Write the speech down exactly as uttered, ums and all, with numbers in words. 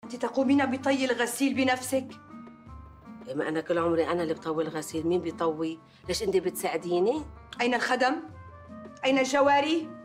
أنت تقومين بطي الغسيل بنفسك؟ ما أنا كل عمري أنا اللي بطوي الغسيل، مين بيطوي؟ ليش أنت بتساعديني؟ أين الخدم؟ أين الجواري؟